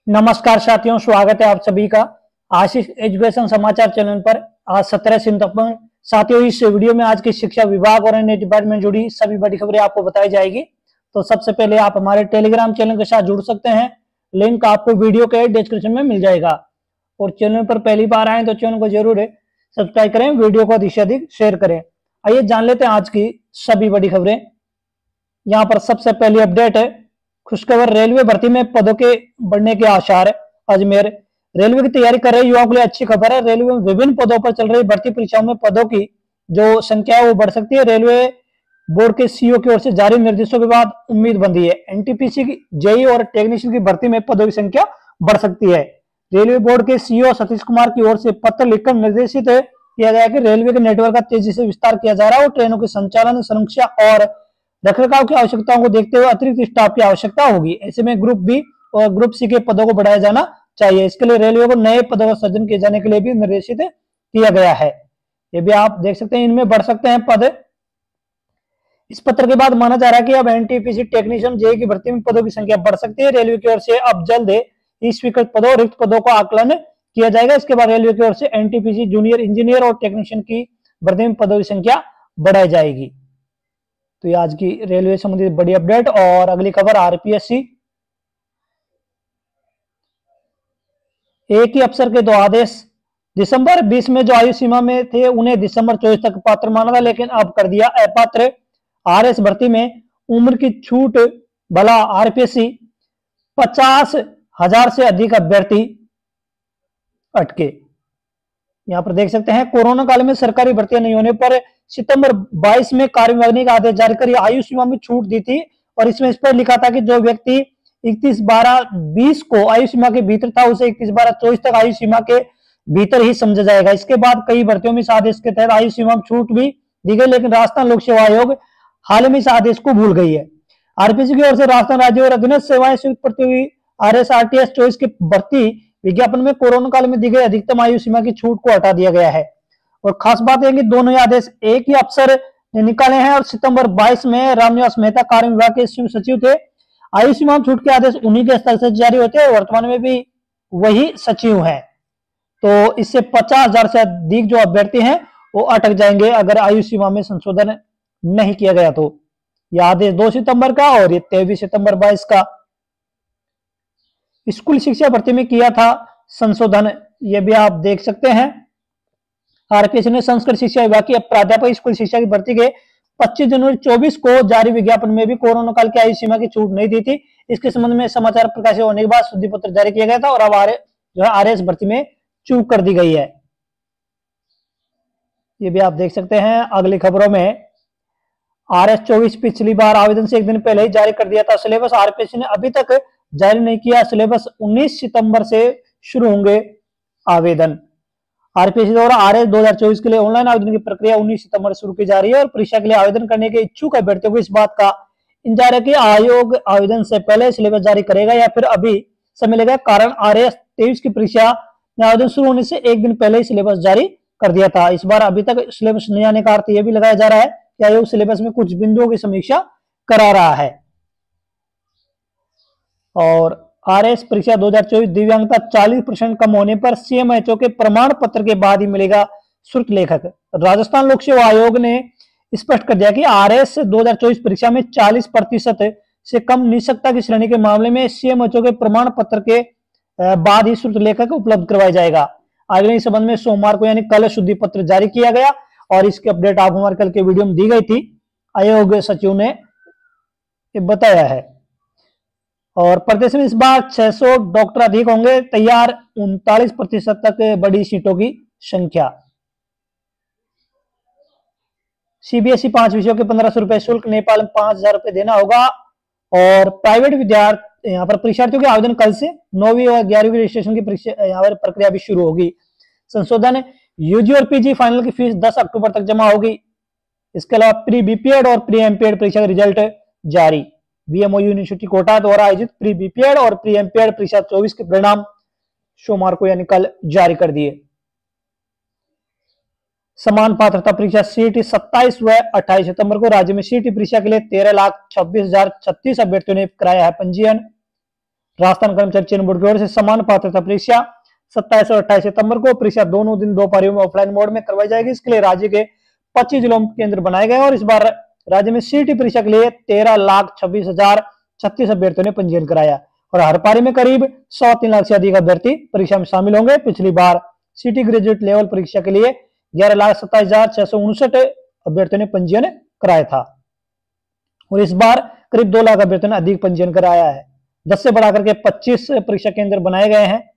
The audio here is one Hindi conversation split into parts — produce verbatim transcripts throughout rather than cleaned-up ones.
नमस्कार साथियों, स्वागत है आप सभी का आशीष एजुकेशन समाचार चैनल पर। आज सत्रह सितंबर। साथियों, इस वीडियो में आज की शिक्षा विभाग और अन्य डिपार्टमेंट जुड़ी सभी बड़ी खबरें आपको बताई जाएगी। तो सबसे पहले आप हमारे टेलीग्राम चैनल के साथ जुड़ सकते हैं। लिंक आपको वीडियो के डिस्क्रिप्शन में मिल जाएगा। और चैनल पर पहली बार आए तो चैनल को जरूर सब्सक्राइब करें, वीडियो को अधिक से अधिक शेयर करें। आइए जान लेते हैं आज की सभी बड़ी खबरें। यहाँ पर सबसे पहली अपडेट है, खुशखबर, रेलवे भर्ती में पदों के बढ़ने के आसार। अजमेर रेलवे की तैयारी कर रहे युवाओं के लिए अच्छी खबर है। रेलवे में विभिन्न पदों पर चल रही भर्ती परीक्षाओं में पदों की जो संख्या है वो बढ़ सकती है। रेलवे बोर्ड के सीईओ की ओर से जारी निर्देशों के बाद उम्मीद बंधी है। एनटीपीसी की जेई और टेक्नीशियन की भर्ती में पदों की संख्या बढ़ सकती है। रेलवे बोर्ड के सीईओ सतीश कुमार की ओर से पत्र लिखकर निर्देशित किया गया कि रेलवे के नेटवर्क का तेजी से विस्तार किया जा रहा है और ट्रेनों के संचालन, सुरक्षा और रखरखाव की आवश्यकताओं को देखते हुए अतिरिक्त स्टाफ की आवश्यकता होगी। ऐसे में ग्रुप बी और ग्रुप सी के पदों को बढ़ाया जाना चाहिए। इसके लिए रेलवे को नए पदों का सृजन किए जाने के लिए भी निर्देशित किया गया है। ये भी आप देख सकते हैं, इनमें बढ़ सकते हैं पद। इस पत्र के बाद माना जा रहा है कि अब एनटीपीसी टेक्नीशियन जेई की भर्ती में पदों की संख्या बढ़ सकती है। रेलवे की ओर से अब जल्द इस स्वीकृत पदों और रिक्त पदों का आकलन किया जाएगा। इसके बाद रेलवे की ओर से एनटीपीसी जूनियर इंजीनियर और टेक्नीशियन की भर्ती में पदों की संख्या बढ़ाई जाएगी। तो ये आज की रेलवे संबंधित बड़ी अपडेट। और अगली खबर, आरपीएससी एक ही अफसर के दो आदेश। दिसंबर बीस में जो आयु सीमा में थे उन्हें दिसंबर चौबीस तक पात्र माना था, लेकिन अब कर दिया अपात्र। आरएस भर्ती में उम्र की छूट भला आरपीएससी पचास हजार से अधिक अभ्यर्थी अटके। यहां पर देख सकते हैं, कोरोना काल में सरकारी भर्तियां नहीं होने पर सितंबर बाईस में कार्य विभाग का आदेश जारी कर आयु सीमा में छूट दी थी। और इसमें इस पर लिखा था कि जो व्यक्ति इकतीस बारह बीस को आयु सीमा के भीतर था उसे इकतीस बारह चौबीस तक आयु सीमा के भीतर ही समझा जाएगा। इसके बाद कई भर्तियों में इस आदेश के तहत आयु सीमा में छूट भी दी गई, लेकिन राजस्थान लोक सेवा आयोग हाल में इस आदेश को भूल गई है। आरपीएससी की ओर से राजस्थान राज्य और अधीनस्थ सेवाएं संयुक्त प्रतियोगी आरएसआरटीएस चौबीस की भर्ती विज्ञापन में कोरोना काल में दी गई अधिकतम आयु सीमा की छूट को हटा दिया गया है। और खास बात है कि दोनों ही आदेश एक ही अफसर ने निकाले हैं। और सितंबर बाईस में रामनिवास मेहता कार्य विभाग के सचिव थे। आयु सीमा छूट के आदेश उन्हीं के स्तर से जारी होते हैं। वर्तमान में भी वही सचिव हैं। तो इससे पचास हजार से अधिक जो अभ्यर्थी हैं वो अटक जाएंगे अगर आयु सीमा में संशोधन नहीं किया गया। तो यह आदेश दो सितंबर का और ये तेईस सितंबर बाईस का। स्कूल शिक्षा भर्ती में किया था संशोधन, ये भी आप देख सकते हैं। आरपीएससी ने संस्कृत शिक्षा विभाग की प्राध्यापक स्कूल शिक्षा की भर्ती के पच्चीस जनवरी चौबीस को जारी विज्ञापन में भी कोरोना काल की आयु सीमा की छूट नहीं दी थी। इसके संबंध में समाचार प्रकाशित होने के बाद शुद्धि पत्र जारी किया गया था और अब आर जो है आरएस भर्ती में चूक कर दी गई है। ये भी आप देख सकते हैं। अगली खबरों में, आरएस चौबीस पिछली बार आवेदन से एक दिन पहले ही जारी कर दिया था सिलेबस। आरपीएससी ने अभी तक जारी नहीं किया सिलेबस। उन्नीस सितंबर से शुरू होंगे आवेदन। आरपीएससी द्वारा आरएस दो हजार चौबीस के लिए ऑनलाइन आवेदन की प्रक्रिया उन्नीस सितंबर शुरू की जा रही है। और परीक्षा के लिए आवेदन करने के इच्छुक अभ्यर्थियों को इस बात का इंतजार है कि आयोग आवेदन से पहले सिलेबस जारी करेगा या फिर अभी समय लगेगा। कारण आरएस तेईस की परीक्षा में आवेदन शुरू होने से एक दिन पहले ही सिलेबस जारी कर दिया था। इस बार अभी तक सिलेबस नहीं आने का अर्थ यह भी लगाया जा रहा है कि आयोग सिलेबस में कुछ बिंदुओं की समीक्षा करा रहा है। और आरएस परीक्षा दो हजार चौबीस दिव्यांगता चालीस परसेंट कम होने पर सीएमएचओ के प्रमाण पत्र के बाद ही मिलेगा शुल्क लेखक। राजस्थान लोक सेवा आयोग ने स्पष्ट कर दिया कि आरएस दो हजार चौबीस परीक्षा में चालीस प्रतिशत से कम निष्ठता की श्रेणी के मामले में सीएमएचओ के प्रमाण पत्र के बाद ही शुल्क लेखक उपलब्ध करवाया जाएगा। आयोग ने इस संबंध में सोमवार को यानी कल शुद्धि पत्र जारी किया गया और इसकी अपडेट आपको हमारे कल के वीडियो में दी गई थी। आयोग सचिव ने बताया है। और प्रदेश में इस बार छह सौ डॉक्टर अधिक होंगे तैयार, उनतालीस प्रतिशत तक बड़ी सीटों की संख्या। सीबीएसई पांच विषयों के पंद्रह सौ रुपए शुल्क, नेपाल में पांच हजार रुपए देना होगा। और प्राइवेट विद्यार्थी यहाँ पर परीक्षार्थियों के आवेदन कल से नौवीं और ग्यारहवीं रजिस्ट्रेशन की परीक्षा यहाँ पर प्रक्रिया भी शुरू होगी। संशोधन, यूजी और पीजी फाइनल की फीस दस अक्टूबर तक जमा होगी। इसके अलावा प्री बीपीएड और प्री एमपीएड परीक्षा का रिजल्ट जारी। वीएमओ यूनिवर्सिटी कोटा द्वारा आयोजित प्री बीपीएड और प्री एमपीएड परीक्षा चौबीस के परिणाम सोमवार को यानी कल जारी कर दिए। समान पात्रता परीक्षा सीईटी सत्ताईस व अट्ठाईस सितंबर को राज्य में सीईटी परीक्षा के लिए तेरह लाख छब्बीस हजार छत्तीस अभ्यर्थियों ने कराया है पंजीयन। राजस्थान कर्मचारी चयन बोर्ड की ओर से समान पात्रता परीक्षा सत्ताईस और अट्ठाईस सितंबर को परीक्षा दोनों दिन दो पारियों में ऑफलाइन मोड में करवाई जाएगी। इसके लिए राज्य के पच्चीस जिलों में केंद्र बनाए गए और इस बार राज्य में सीटी परीक्षा के लिए तेरह लाख छब्बीस हजार छत्तीस अभ्यर्थियों ने पंजीयन कराया और हर पारी में करीब सौ तीन लाख से अधिक अभ्यर्थी परीक्षा में शामिल होंगे। पिछली बार सीटी ग्रेजुएट लेवल परीक्षा के लिए ग्यारह लाख सत्ताईस हजार छह सौ उनसठ अभ्यर्थियों ने पंजीयन कराया था और इस बार करीब दो लाख अभ्यर्थियों ने अधिक पंजीयन कराया है। दस से बढ़ाकर के पच्चीस परीक्षा केंद्र बनाए गए हैं।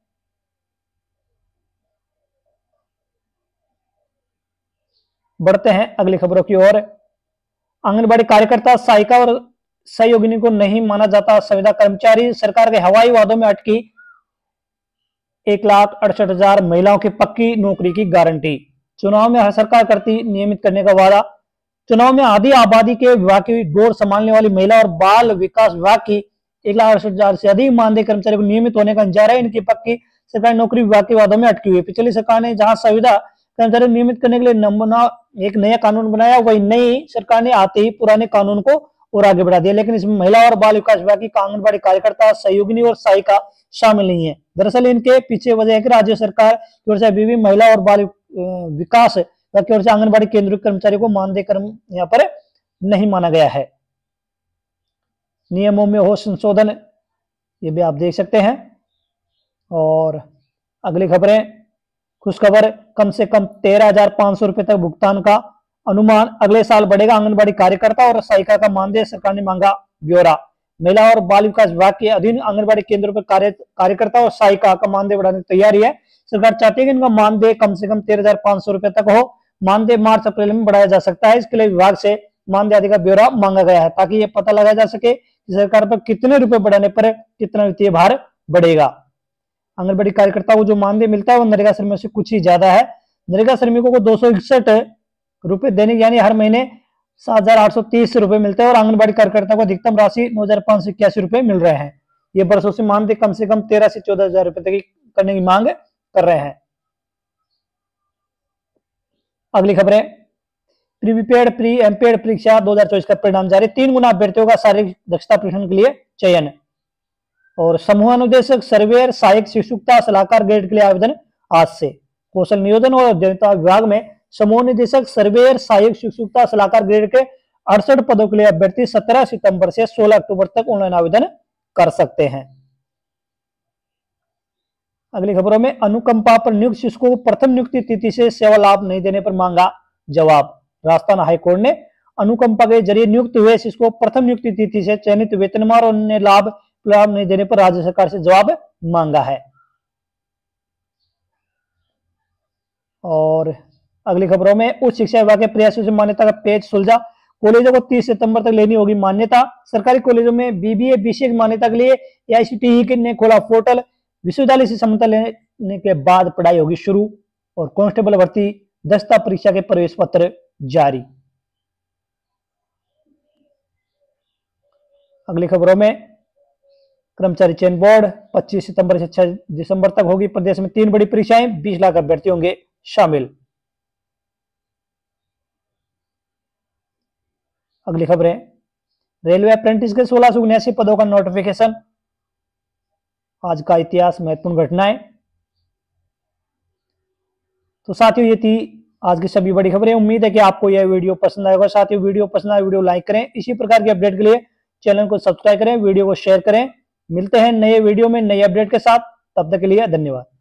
बढ़ते हैं अगली खबरों की ओर। आंगनबाड़ी कार्यकर्ता, सहायिका और सहयोगिनी को नहीं माना जाता संविदा कर्मचारी। सरकार के हवाई वादों में अटकी एक लाख अड़सठ हजार महिलाओं की पक्की नौकरी की गारंटी। चुनाव में हर सरकार करती नियमित करने का वादा। चुनाव में आधी आबादी के विभाग की गौर संभालने वाली महिला और बाल विकास विभाग की एक लाख अड़सठ हजार से अधिक मानदेय कर्मचारी को नियमित होने का इंतजार है। इनकी पक्की सरकारी नौकरी विभाग के वादों में अटकी हुई। पिछली सरकार ने जहां संविदा कर्मचारी नियमित करने के लिए नमूना एक नया कानून बनाया, वही नई सरकार ने आते ही पुराने कानून को और आगे बढ़ा दिया, लेकिन इसमें महिला और बाल विकास विभाग की आंगनबाड़ी कार्यकर्ता, सहयोगिनी और सहायिका शामिल नहीं है। दरअसल इनके पीछे वजह है कि राज्य सरकार की ओर से अभी भी महिला और बाल विकास विभाग की ओर से आंगनबाड़ी केंद्र कर्मचारी को मानदेय कर्म यहाँ पर नहीं माना गया है। नियमों में हो संशोधन, ये भी आप देख सकते हैं। और अगली खबरें, खुशखबर, कम से कम तेरह हजार पांच सौ रुपए तक भुगतान का अनुमान, अगले साल बढ़ेगा आंगनबाड़ी कार्यकर्ता और सहायिका का मानदेय, सरकार ने मांगा ब्यौरा। महिला और बाल विकास विभाग के अधीन आंगनबाड़ी केंद्रों पर कार्य कार्यकर्ता और सहायिका का मानदेय बढ़ाने की तैयारी है। सरकार चाहती है कि इनका मानदेय कम से कम तेरह हजार पांच सौ रुपए तक हो। मानदेय मार्च अप्रैल में बढ़ाया जा सकता है। इसके लिए विभाग से मानदेय आदि का ब्यौरा मांगा गया है ताकि यह पता लगाया जा सके कि सरकार पर कितने रुपए बढ़ाने पर कितना वित्तीय भार बढ़ेगा। आंगनबाड़ी कार्यकर्ता को जो मानदेय मिलता है वो नरेगा श्रमिकों से कुछ ही ज्यादा है। नरेगा श्रमिकों को दो सौ इकसठ रुपए दैनिक यानी हर महीने सात हजार आठ सौ तीस रुपए मिलते हैं और आंगनबाड़ी कार्यकर्ता को अधिकतम राशि नौ हजार पांच सौ इक्यासी रुपए मिल रहे हैं। ये वर्षों से मानदेय कम से कम तेरह से चौदह हजार रुपए तक करने की मांग कर रहे हैं। अगली खबरें, प्रीपेड प्री एमपेड परीक्षा दो हजार चौबीस का परिणाम जारी। तीन गुना अभ्यर्थियों का शारीरिक दक्षता परीक्षण के लिए चयन और समूह अनुदेशक, सर्वेयर, सहायक शिक्षुता सलाहकार ग्रेड के लिए आवेदन आज से। कौशल नियोजन और अध्ययनता विभाग में समूह निदेशक, सर्वेयर, सहायक शिक्षुता सलाहकार ग्रेड के अड़सठ पदों के लिए अभ्यर्थी सत्रह सितंबर से सोलह अक्टूबर तक ऑनलाइन आवेदन कर सकते हैं। अगली खबरों में, अनुकंपा पर नियुक्त शिक्षकों को प्रथम नियुक्ति तिथि से सेवा लाभ नहीं देने पर मांगा जवाब। राजस्थान हाईकोर्ट ने अनुकंपा के जरिए नियुक्त हुए शिक्षकों को प्रथम नियुक्ति तिथि से चयनित वेतनमान और अन्य लाभ लाभ नहीं देने पर राज्य सरकार से जवाब मांगा है। और अगली खबरों में, उच्च शिक्षा विभाग के प्रयासों से मान्यता का पेच सुलझा। कॉलेजों को तीस सितंबर तक लेनी होगी मान्यता। सरकारी कॉलेजों में बीबीए, बीसीए की मान्यता के लिए एआईसीटीई ने खोला पोर्टल। विश्वविद्यालय से समता लेने के बाद पढ़ाई होगी शुरू और कांस्टेबल भर्ती दस्ता परीक्षा के प्रवेश पत्र जारी। अगली खबरों में, कर्मचारी चयन बोर्ड पच्चीस सितंबर से छह दिसंबर तक होगी। प्रदेश में तीन बड़ी परीक्षाएं, बीस लाख अभ्यर्थी होंगे शामिल। अगली खबरें, रेलवे अप्रेंटिस के सोलह सौ उन्यासी पदों का नोटिफिकेशन। आज का इतिहास, महत्वपूर्ण घटनाएं। तो साथियों, ये थी आज की सभी बड़ी खबरें। उम्मीद है कि आपको यह वीडियो पसंद आएगा। साथियों, वीडियो पसंद आए वीडियो लाइक करें। इसी प्रकार की अपडेट के लिए चैनल को सब्सक्राइब करें, वीडियो को शेयर करें। मिलते हैं नए वीडियो में नए अपडेट के साथ, तब तक के लिए धन्यवाद।